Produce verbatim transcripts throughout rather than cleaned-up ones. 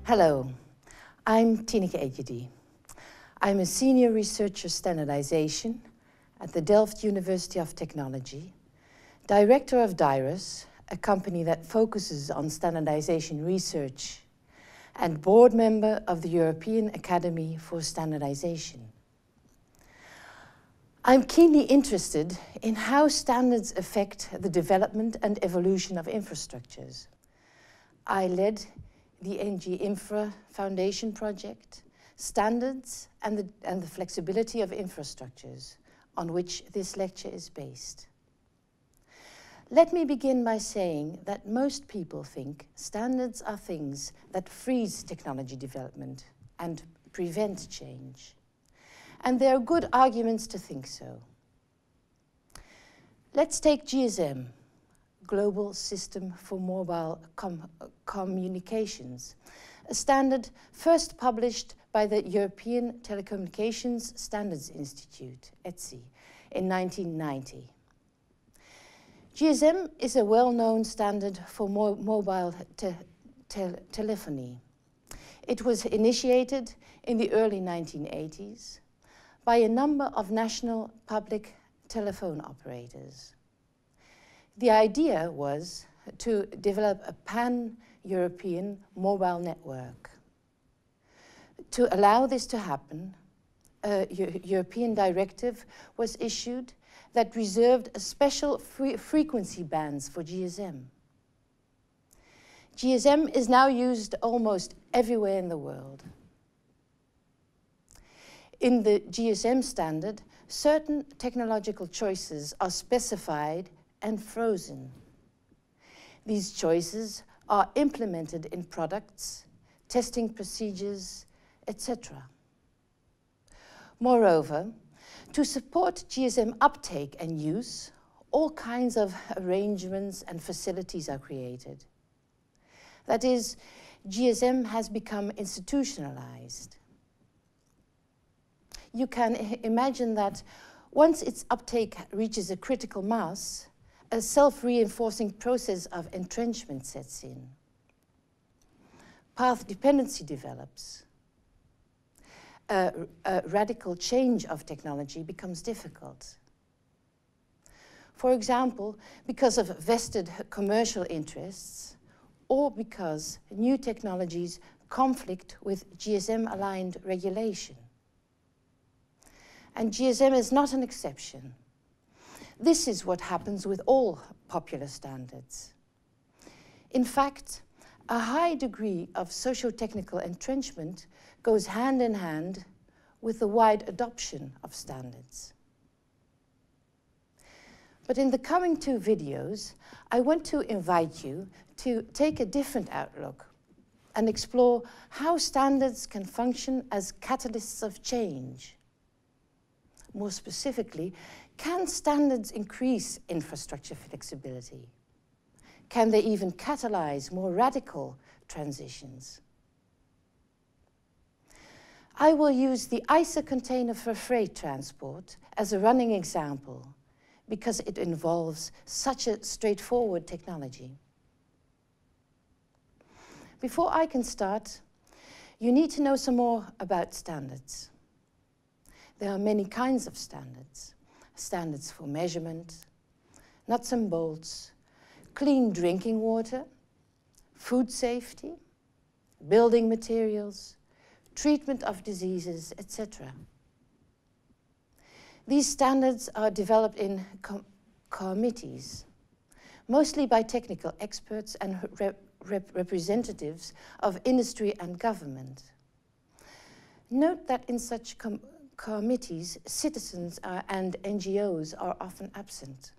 Hello, I'm Tineke Ejedi. I'm a senior researcher standardization at the Delft University of Technology, director of DIRUS, a company that focuses on standardization research, and board member of the European Academy for Standardization. I'm keenly interested in how standards affect the development and evolution of infrastructures. I led the N G I Infra Foundation project, Standards and the, and the Flexibility of Infrastructures, on which this lecture is based. Let me begin by saying that most people think standards are things that freeze technology development and prevent change. And there are good arguments to think so. Let's take G S M, Global System for Mobile Com Communications, a standard first published by the European Telecommunications Standards Institute, E T S I, in nineteen ninety. G S M is a well-known standard for mo mobile te te telephony. It was initiated in the early nineteen eighties by a number of national public telephone operators. The idea was to develop a pan-European mobile network. To allow this to happen, a European directive was issued that reserved a special fre frequency bands for G S M. G S M is now used almost everywhere in the world. In the G S M standard, certain technological choices are specified and frozen. These choices are implemented in products, testing procedures, et cetera. Moreover, to support G S M uptake and use, all kinds of arrangements and facilities are created. That is, G S M has become institutionalized. You can imagine that once its uptake reaches a critical mass, a self-reinforcing process of entrenchment sets in. Path dependency develops. A, a radical change of technology becomes difficult. For example, because of vested commercial interests, or because new technologies conflict with G S M-aligned regulation. And G S M is not an exception. This is what happens with all popular standards. In fact, a high degree of socio-technical entrenchment goes hand in hand with the wide adoption of standards. But in the coming two videos, I want to invite you to take a different outlook and explore how standards can function as catalysts of change. More specifically, can standards increase infrastructure flexibility? Can they even catalyze more radical transitions? I will use the I S A container for freight transport as a running example because it involves such a straightforward technology. Before I can start, you need to know some more about standards. There are many kinds of standards. Standards for measurement, nuts and bolts, clean drinking water, food safety, building materials, treatment of diseases, et cetera. These standards are developed in com committees, mostly by technical experts and rep rep representatives of industry and government. Note that in such com committees, citizens are, and N G Os are often absent.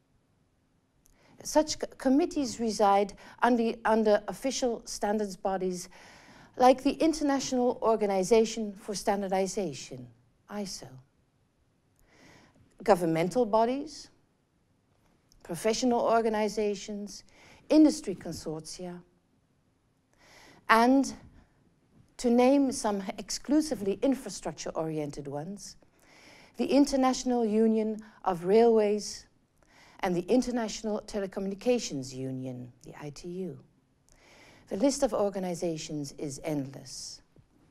Such committees reside under, under official standards bodies like the International Organization for Standardization, I S O, governmental bodies, professional organizations, industry consortia, and to name some exclusively infrastructure-oriented ones, the International Union of Railways and the International Telecommunications Union, the I T U. The list of organizations is endless.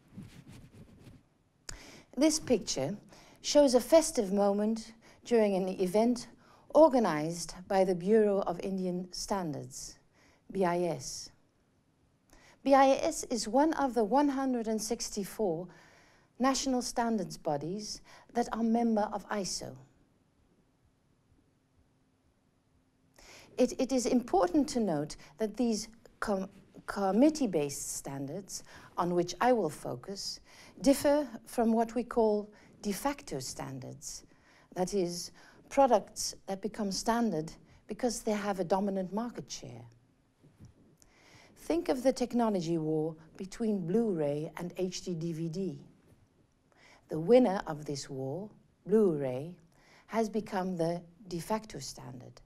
This picture shows a festive moment during an event organized by the Bureau of Indian Standards, B I S. B I S is one of the one hundred sixty-four national standards bodies that are member of I S O. It, it is important to note that these com committee-based standards, on which I will focus, differ from what we call de facto standards, that is, products that become standard because they have a dominant market share. Think of the technology war between Blu-ray and H D D V D. The winner of this war, Blu-ray, has become the de facto standard.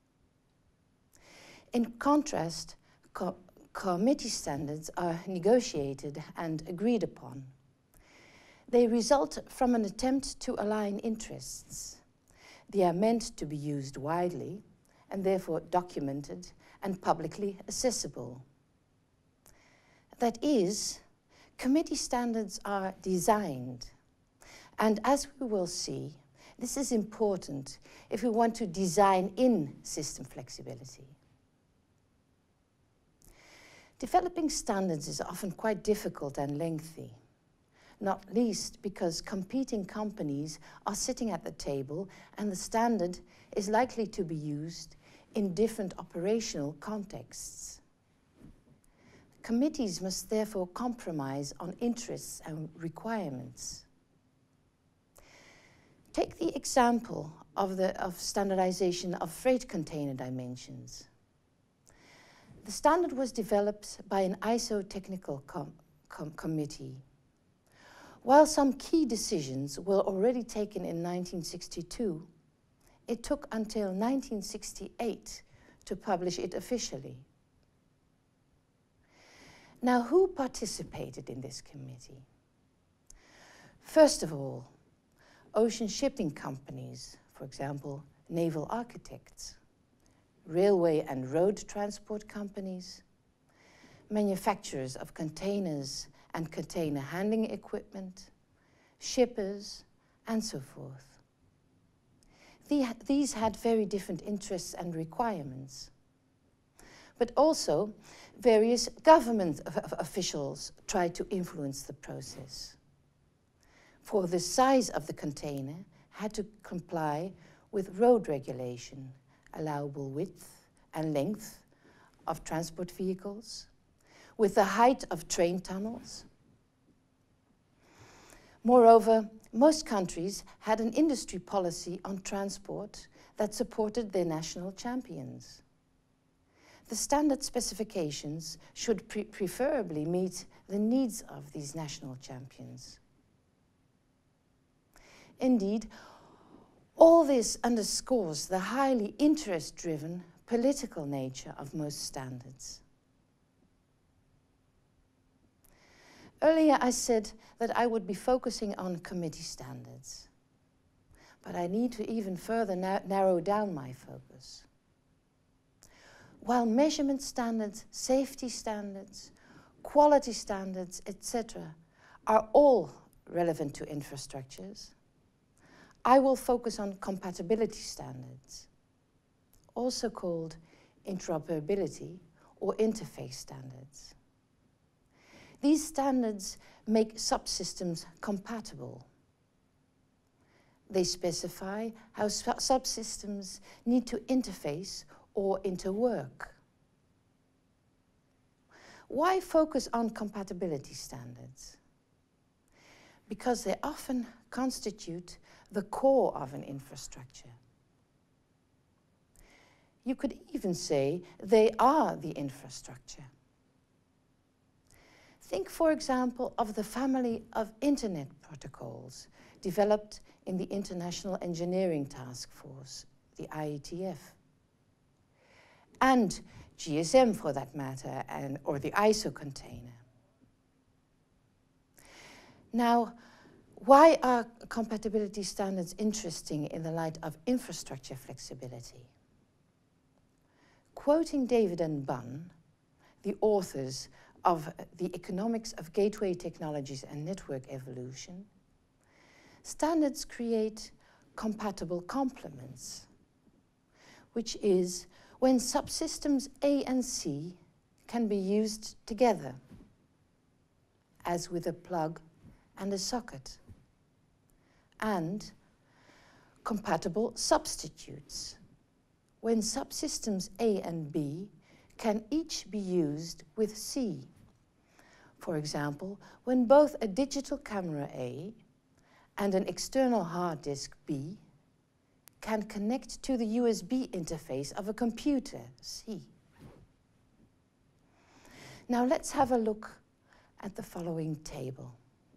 In contrast, co committee standards are negotiated and agreed upon. They result from an attempt to align interests. They are meant to be used widely and therefore documented and publicly accessible. That is, committee standards are designed, and as we will see, this is important if we want to design in system flexibility. Developing standards is often quite difficult and lengthy, not least because competing companies are sitting at the table and the standard is likely to be used in different operational contexts. Committees must therefore compromise on interests and requirements. Take the example of, the, of standardization of freight container dimensions. The standard was developed by an I S O technical com com committee. While some key decisions were already taken in nineteen sixty-two, it took until nineteen sixty-eight to publish it officially. Now, who participated in this committee? First of all, ocean shipping companies, for example, naval architects, railway and road transport companies, manufacturers of containers and container handling equipment, shippers, and so forth. The, these had very different interests and requirements. But also, various government officials tried to influence the process. For the size of the container had to comply with road regulation, allowable width and length of transport vehicles, with the height of train tunnels. Moreover, most countries had an industry policy on transport that supported their national champions. The standard specifications should pre preferably meet the needs of these national champions. Indeed, all this underscores the highly interest-driven political nature of most standards. Earlier I said that I would be focusing on committee standards, but I need to even further na narrow down my focus. While measurement standards, safety standards, quality standards, et cetera are all relevant to infrastructures, I will focus on compatibility standards, also called interoperability or interface standards. These standards make subsystems compatible. They specify how subsystems need to interface or interwork. Why focus on compatibility standards? Because they often constitute the core of an infrastructure. You could even say they are the infrastructure. Think, for example, of the family of Internet protocols developed in the International Engineering Task Force, the I E T F, and G S M for that matter, and, or the I S O container. Now, why are compatibility standards interesting in the light of infrastructure flexibility? Quoting David and Bunn, the authors of The Economics of Gateway Technologies and Network Evolution, standards create compatible complements, which is when subsystems A and C can be used together, as with a plug and a socket, and compatible substitutes, when subsystems A and B can each be used with C. For example, when both a digital camera A and an external hard disk B can connect to the U S B interface of a computer, C. Now let's have a look at the following table.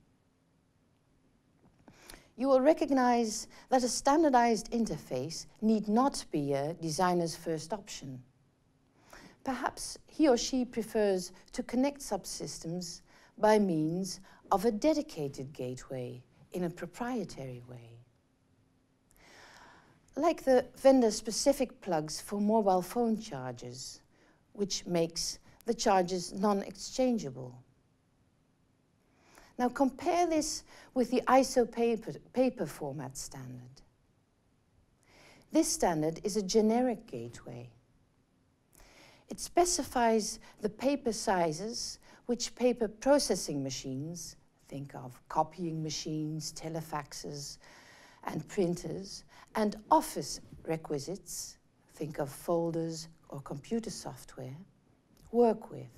You will recognize that a standardized interface need not be a designer's first option. Perhaps he or she prefers to connect subsystems by means of a dedicated gateway in a proprietary way. Like the vendor-specific plugs for mobile phone chargers, which makes the chargers non-exchangeable. Now compare this with the I S O paper, paper format standard. This standard is a generic gateway. It specifies the paper sizes which paper processing machines, think of copying machines, telefaxes, and printers, and office requisites, think of folders or computer software, work with.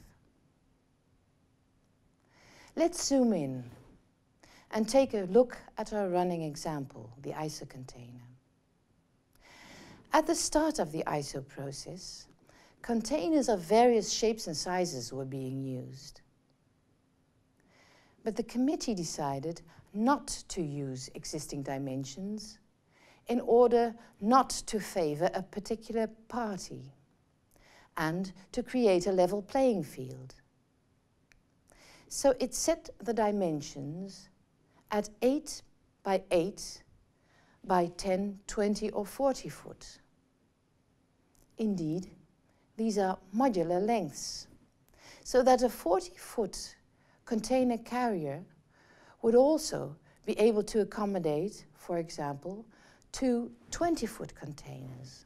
Let's zoom in and take a look at our running example, the I S O container. At the start of the I S O process, containers of various shapes and sizes were being used. But the committee decided not to use existing dimensions in order not to favor a particular party and to create a level playing field. So it set the dimensions at eight by eight by ten, twenty or forty foot. Indeed, these are modular lengths, so that a forty foot container carrier would also be able to accommodate, for example, two twenty foot containers.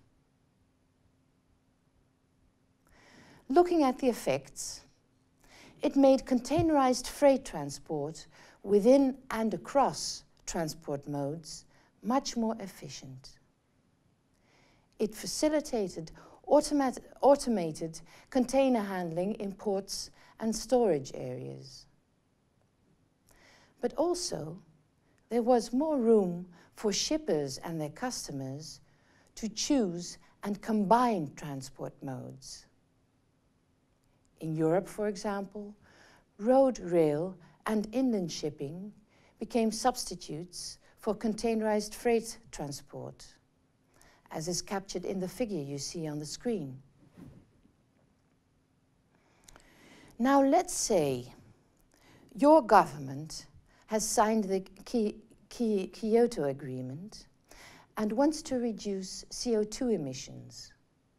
Looking at the effects, it made containerized freight transport within and across transport modes much more efficient. It facilitated automat- automated container handling in ports and storage areas. But also, there was more room for shippers and their customers to choose and combine transport modes. In Europe, for example, road, rail, and inland shipping became substitutes for containerized freight transport, as is captured in the figure you see on the screen. Now let's say your government has signed the Ki- Ki- Kyoto Agreement and wants to reduce C O two emissions.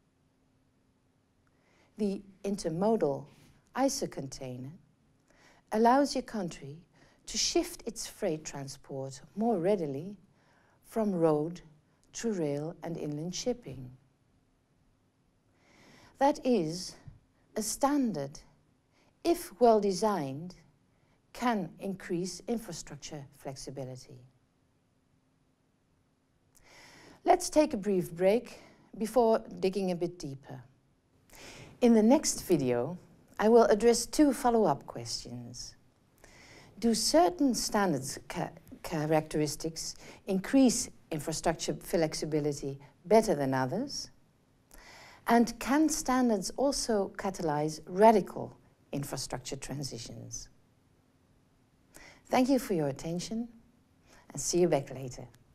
The intermodal I S O container allows your country to shift its freight transport more readily from road to rail and inland shipping. That is, a standard, if well designed, can increase infrastructure flexibility. Let's take a brief break before digging a bit deeper. In the next video, I will address two follow-up questions. Do certain standards ca- characteristics increase infrastructure flexibility better than others? And can standards also catalyze radical infrastructure transitions? Thank you for your attention, and see you back later.